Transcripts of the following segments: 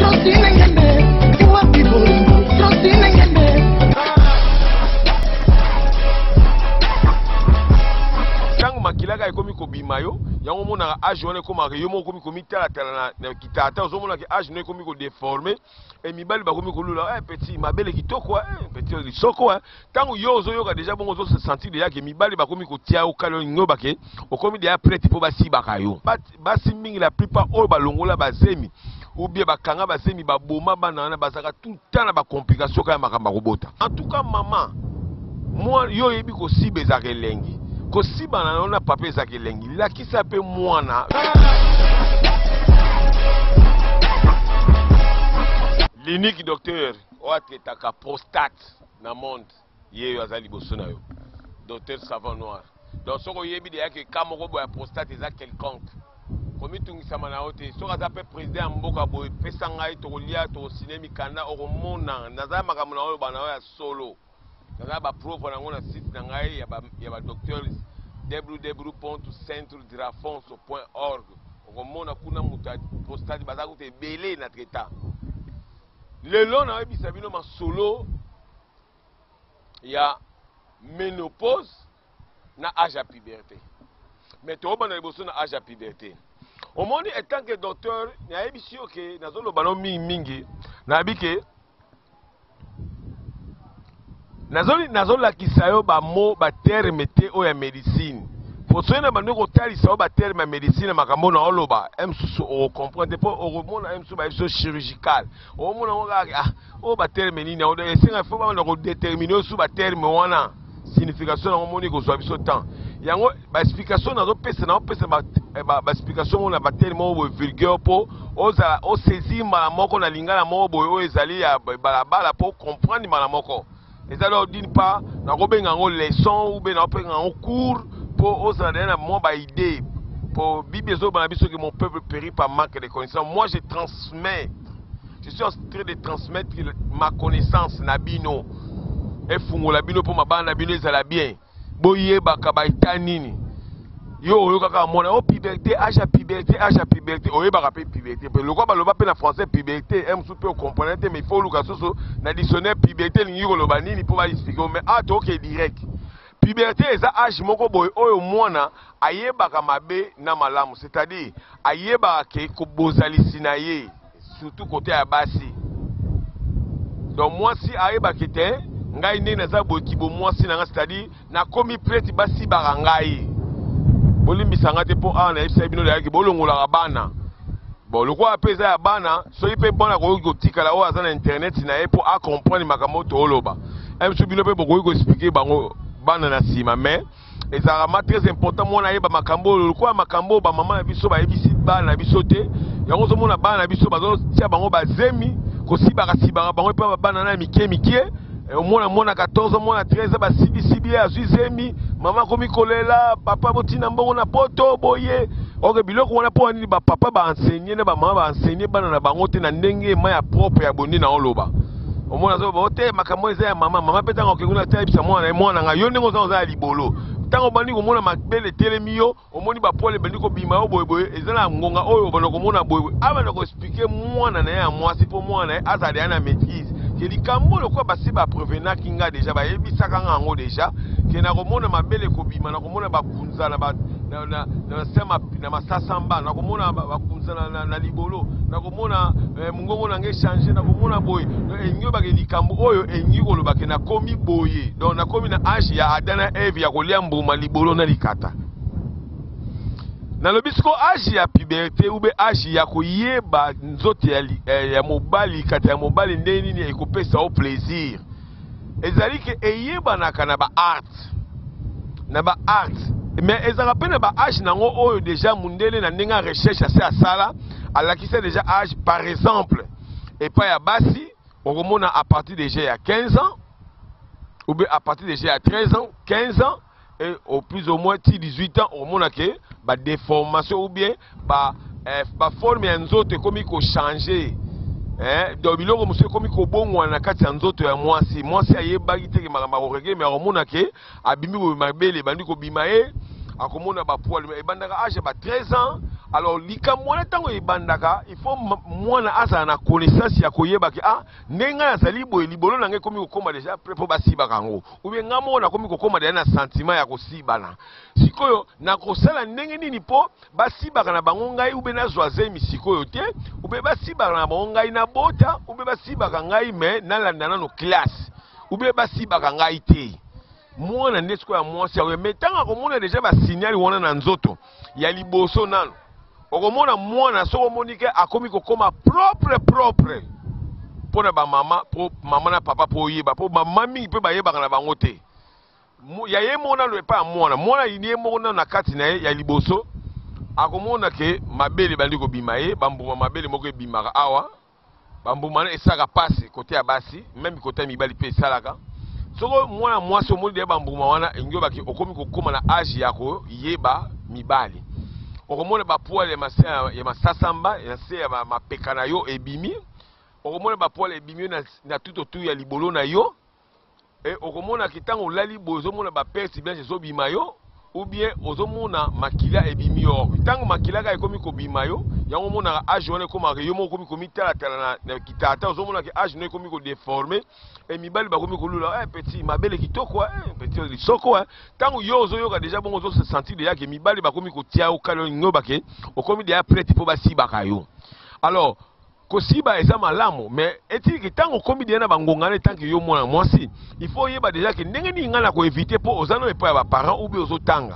Makilaka ekomi kobima yo yango mona age wana ekoma yo moko komi tala na kitata ozomona ke age no ekomi ko déformer et mibali bakomi kolula petit mabele kitoko petit lisoko tango yo ozoyoka déjà bongo ozo se sentir déjà ke mibali bakomi kotia okalo ngoba ke okomi déjà prête po basibaka yo basi mingi la plupart oyo balongola bazemi ou bien bakanga bazemi baboma bana na bazaka tout temps na ba complication ka makamba kobota. En tout cas maman moi yo yebi ko sibeza kelengi kosiba na ona papa ezaki lengi la kisa pe mwana l'unique docteur oataka prostate na monde yeyo azali boso na yo docteur savant noir donc soko yebi de yake kama ko boya prostate eza quelconque komi tungisa na ote soko aza pe président mboka boy pesa ngai to lia to cinéma kanda okomona naza makamuna oyo bana ya solo naza ba preuve na ngona site na ngai ya ba docteurs www.centredrafons.org okomona kuna muta prostate baza ko te belé na treta lelo na ebisa bino masolo ya ménopause na âge à puberté mais to bana liboso na âge à puberté omoni etant que docteur na ebisi oke nazolo bano mingi na bike Nazola kisayo ba mo ba terme te o ya médecine. Pour ceux qui ont tali sa ba terme médecine makambo na oloba, emsusu o comprendre po o remona emsusu ba so chirurgical. O mona o ba terme nini o de singa fo ba na ko déterminer su ba terme wana signification na moni ko so biso temps. Yango ba explication na zo pesa ba explication na ba terme o vulgaire po o saisir mala moko na lingala mo boyo ezali ya balabala po comprendre mala moko. Et alors d'une part, na robenga ngo leçon ou ben na penga ngo cours pour osader na mo ba idée pour bibezo ba biso que mon peuple périt par manque de connaissances. Moi je transmets, je suis en train de transmettre ma connaissance na bino et fungola bino pour ma bana bino ezala bien boye ba kabaita nini yo kaka mona o puberté âge à puberté o yeba rappeler puberté pe le quoi ba loba pe na français puberté aime sous peu comprendre mais il faut luka soso na dictionnaire puberté lingi ko loba nini pour ba expliquer mais to ke direct puberté eza âge moko boy oyo mwana ayeba ka mabe na malamu c'est-à-dire ayeba ke ko bozalisi na ye surtout côté ya basi donc moi si ayeba ke te ngai ne na za boki bo moi si na c'est-à-dire na komi prête basi barangai Bolimbi sangate po na ebisa bino ya bolongola bana bon le quoi apesa ya bana so ipe bona ko tika la o aza na internet na e po a comprendre makambo to oloba emsu bino pe boko ko expliquer bango bana na sima mais ezara très important mona yeba makambo le quoi makambo ba mama na biso ba ebisi bana biso te yango so mona bana biso bazo tia bango bazemi ko sibaka bango pe bana na mikie au mona 14 mona 13 ba sibi azuzemi mama komi kolela papa botina mbongo na poto boye oke biloko wana po ni ba papa ba enseigner na ba mama ba enseigner bana na bango te na ndenge ma ya propre ya bondi na oloba omona zo bote makambo eza ya mama peta ngo kenguna ta bisa mwana nga yo ndenge oza ya libolo tango bandi ko mona makbele telemi yo omoni ba pole bandi ko bima yo boye eza na ngonga oyo bana ko mona boye abana ko expliquer mwana na ya mwasi po mwana azali ana maîtrise likambo lokwa basi ba prévenant kinga déjà ba yebisaka ngango déjà ke na komona mabele kobima na komona bakunza na sema na masasamba na komona bakunza na libolo na komona mungongo na nge changer na komona boye enyo ba likambo oyo enyo koloba ke na komi boye donc na komi na âge ya Adana Eve ya kolia mbuma libolo na likata na lobisko âge ya puberté ou be âge ya koyeba nzote ya mobali kata ya mobali ndeni ni ekopesa au plaisir ezali ke eyeba na kana ba art mais ezala pena ba âge nango oyo déjà mundele na ndenga recherche assez asala alakisa déjà âge par exemple et pas ya basi okomona à partir déjà ya 15 ans ou be à partir déjà ya 13 ans 15 ans et au plus ou moins 18 ans au monde que ba déformation ou bien ba forme ya nzoto komi ko changer donc biloko monsieur komi ko bongwa na kati ya nzoto ya mwasi ayeba kiteke makamba ko rege mais au monde que abimi ko mabele bandi ko bimae akomona ba poil e bandaka âge ba 13 ans Alors likambo wana tango ebandaka il faut mwana azala na connaissance ya koyeba ke ah nenga azali boye libolo na ngai komi kokoma déjà prêt po basibaka yango ou bien nga moko nakomi kokoma deja na sentiment ya kosibana sikoyo na kosala ndenge nini po basibaka na bango ngai ou bien nazwa zemi sikoyo te ou bien basibaka na bango ngai na bota ou bien basibaka ngai mais nalanda nano classe ou bien basibaka ngai te mwana nde sikoyo ya mwasi yakoye mais ntango akomona deja basignali wana na nzoto ya liboso nano okomona mwana soko monike akomi kokoma propre pona ba mama po mama na papa po yeba po mama mingi pe ba yeba na bango te ya ye mona lo epa mwana yini mona na kati na ye ya liboso akomona ke mabele bandi ko bima ye bambuma mabele moko ebimaka awa bambuma na esaka pasi kote ya basi même kote mibali pe salaka soko mwana mwasi omoni de bambuma wana engyo baki okomi kokoma na âge yako yeba mibali okomona ba poil ya masasamba ya se ya mapeka na yo ebimi okomona ba poil ebimi na tuto ya libolo na yo et okomona kitango lali bozo mona ba persi bien zo bima yo ou bien ozomona makila ebimi yo kitango makila ka ekomi ko bima yo yango mona age wana koma yo mo komi komitala tala na kitata ozomona ke age no komi ko déformer et mibali ba komi ko lula petit mabele kitoko petit lisoko tango yo ozoyoka déjà bongo zo se sentir déjà que mibali ba komi ko tia o kalo ngoba ke okomi déjà prêt pour basibaka yo alors kosiba eza malamu mais etiki tango komi déjà na bangongana tanki yo mwana mwasi il faut yeba déjà que ndenge ni ngana ko éviter po ozano epa ya ba parents ou bien ozotanga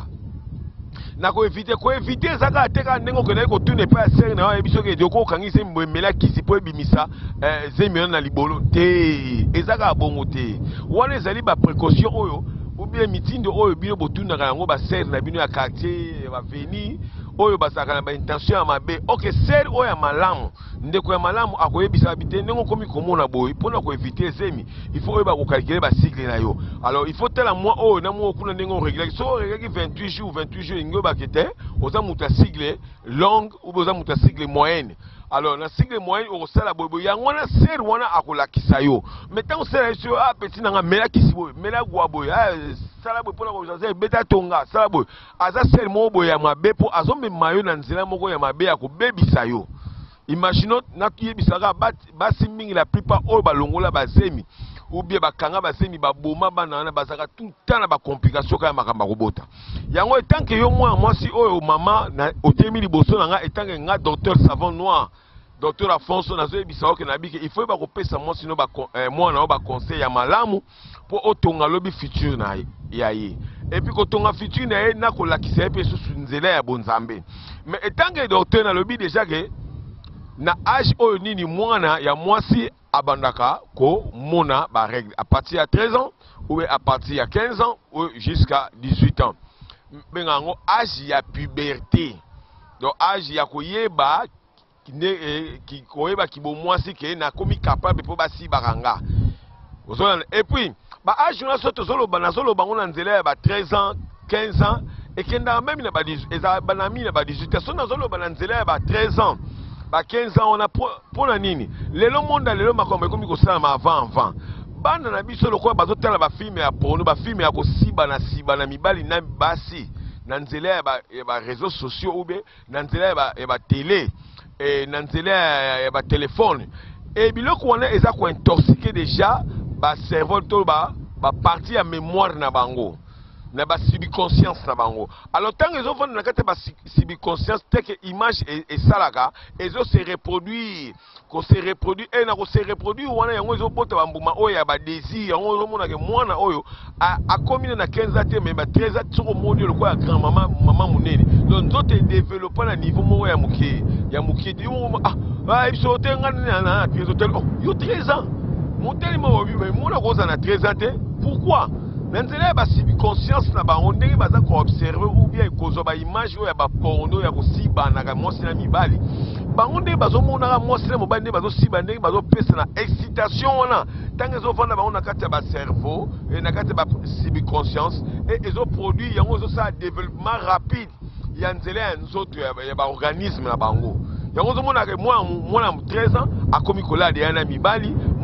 na ko éviter zaka ateka ndengo ko na ko tune pa ser na ebiso ke doko kangise mbemela kisi po ebimisa zemi na libolo te ezaka bongo te wana ezali ba précaution oyo ou bien mitindo oyo bino botunda yango ba ser na bino ya quartier ba veni oyo basaka na ba intention ya mabe OK ser oyo ya malamu ndeko ya malamu akoyebisa bite ndengo komi komona boy pona ko éviter zemi il faut ba ko calculer ba cycle na yo alors il faut tela moi oyo na mo kuna ndengo régler so régler 28 jours ngo ba kete oza muta cycle longue ou oza muta cycle moyenne alors na cycle moyenne o sala boy yango na ser wana akolakisa yo mais tant ser sur petit na mela kisi boy mela gwa boy sala boy pona ko jaser beta tonga sala boy aza ser mo boy ya mabe po azombe mayo na nzela moko ya mabe ya ko bebisa yo. Imaginons na tuyebisaka basi mingi la plupart oyo balongola bazemi ou bien bakanga bazemi baboma bana na bazaka tout temps na ba complication ka makamba kobota yango etanke yo mwasi oyo mama na otemi liboso na nga etanke nga docteur savant noir docteur Afonso nazo yebisa oke na bike il faut ba kopesa mwasi no ba mwana o ba conseil ya malamu po otonga lobi futur na ya ye et puis kotonga futur na ye na kolakisa ye pe susu nzela ya bonzambe mais etanke docteur na lobi déjà que na âge oyo nini mwana ya mwasi abandaka ko mona ba règle à partir de 13 ans ou à partir de 15 ans ou jusqu'à 18 ans bengango âge ya puberté donc âge ya koyeba ki koyeba ki bo mwasi ke na komi capable po basi baranga et puis ba âge na soto zoloba na zoloba ngona nzela ya ba 13 ans 15 ans et kenda même na ba 18 banami na ba 18 ans so na zoloba na nzela ya ba 13 ans ba 15 ans on a pour la nini lelo monde lelo makombe komi ko sala ma avant bana na biso lokwa bazotala ba film ya porno ba film ya ko siba na mibali na basi na nzela ya ba réseaux sociaux ou bien na nzela ya ba télé et na nzela ya ba téléphone et biloko wana eza ko intoxiquer déjà ba cerveau to ba partie ya mémoire na bango na ba subconscience na bango alors tant que ils vont na kata ba subconscience tel que image et salaka ezo se reproduire ko se reproduire et na ko se reproduire wana yango ezo bota bambuma oyo ya ba désir yango ezo mona ke mwana oyo a combien na 15 ans mais ba 13 ans soko moni le quoi grand maman munene donc nzoto développer na niveau mo ya mukie di il so te ngana na yo 13 ans mon tellement mais mona ko za na 13 ans pourquoi nzela ba subconscience na bango ndenge baza ko observer ou bien kozo ba image oyo ya ba porno ya kosiba na mwasi na mibali bango ndenge bazomona ka mwasi na mobali ndenge bazosiba ndenge bazopesa na excitation wana tango ezovanda bango na kati ya ba cerveau et na kati ya ba subconscience et ezo produit yango ezo sa développement rapide ya nzela ya nzoto ya ba organisme na bango yango zomona ke mwana 13 ans akomi kolade ya na mibali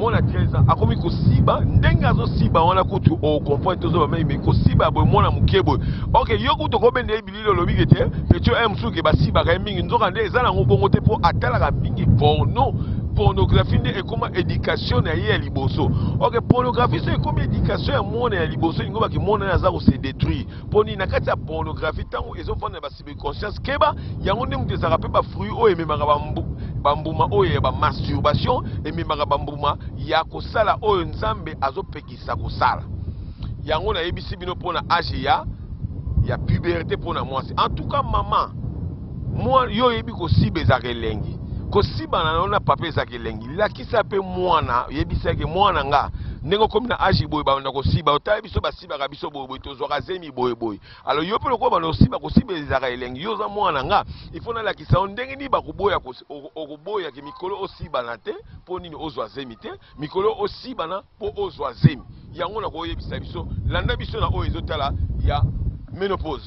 mwana tiesa akomi kosiba ndenge azosiba wana kutu o comprendre tozo ba mais kosiba boy mwana mukebo OK yo kutu ko bende bililo lobike te petio msuke basiba ka mingi nzoka nde eza na ngobongo te po atala ka mingi porno pornographie nde ekoma éducation na ye liboso OK pornographie so ekoma éducation ya mwana ya liboso ngoba ki mwana ya zako se détruire poni na kati ya pornographie tango ezofana ba cible conscience keba yango nde muteza ka pe ba fruit o ememaka bambuma oyo ba masturbation ememaka bambuma ya kosala oyo nzambe azopekisa kosala yango na yebisi bino pona age ya puberté pona mwasi en tout cas maman moi yo yebi kosiba ezaka elengi kosiba na nona papa ezaka elengi lakisa pe mwana yebisa ke mwana nga ndenge komi na age boye banda kosiba otala biso basibaka biso boye tozwaka zemi boye alors yo pe lokola banda kosiba ezaka elengi yo za mwana nga il faut nalakisa yo ndenge nini bakoboya okoboya ke mikolo osibana te mpo nini ozwa zemi te mikolo osibana mpo ozwa zemi yango na koyebisa biso landa biso na oyo ezotala ya ménopause.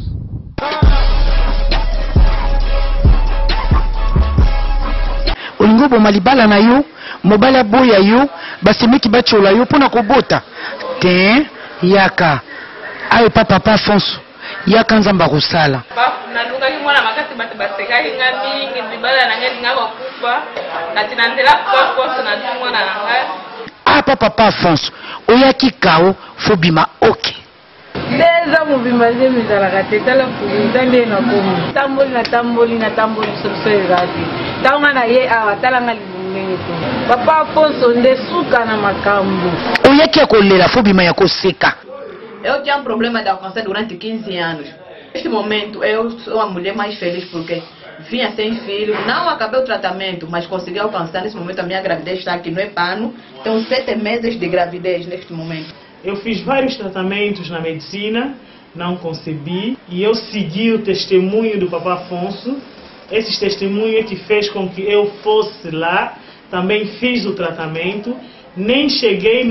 Olingo bo malibala na yo mobala boya yo basemeki bachola yo pona kobota te yaka ayo papa Fonso yaka nzamba kusala na luka ki mwana makati bate baseka hinga mingi ndibala na ngeli ngaba kufa na tinandela kwa na mwana nanga papa Fonso oyaki kao fobima oke Deza mubima zemi zalaka te tala fuzinzande na komu tamboli na tamboli so ezati tanga na ye awa tala nga libungenge to papa Fonso nde suka na makambo oyaki akolela fobima ya koseka. Eu tinha problema de alcance durante 15 anos. Neste momento eu sou a mulher mais feliz porque vinha sem filho, não acabei o tratamento, mas consegui alcançar. Nesse momento a minha gravidez está aqui no EPANO, tenho 7 meses de gravidez neste momento. Eu fiz vários tratamentos na medicina, não concebi, e eu segui o testemunho do Papa Fonso. Esse testemunho é que fez com que eu fosse lá, também fiz o tratamento, nem cheguei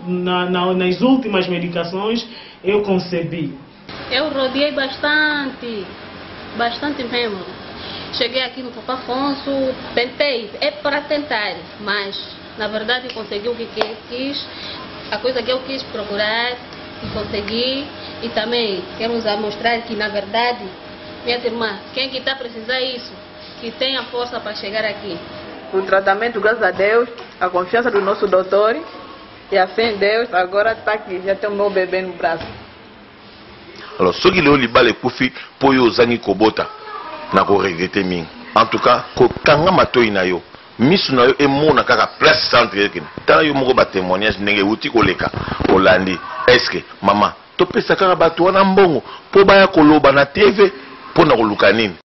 nas últimas medicações, eu concebi. Eu rodeei bastante mesmo. Cheguei aqui no Papa Fonso, tentei, é para tentar, mas na verdade consegui o que quis. A coisa que eu quis procurar e consegui, e também quero mostrar que na verdade, minha irmã, quem que está a precisar disso, que tenha força para chegar aqui. O tratamento, graças a Deus, a confiança do nosso doutor e a fé em Deus, agora está aqui, já tem o meu bebê no braço. Alors, ceux qui l'ont libéré pour faire pour eux zangi kobota, n'a pas regretté ming. En tout cas, ko kanga matoi na yo. Misu na yo emona kaka place centre yeke tala yo moko ba témoignage ndenge uti koleka Olandi est-ce que mama topesa kaka bato wana mbongo po baya koloba na TV po na koluka nini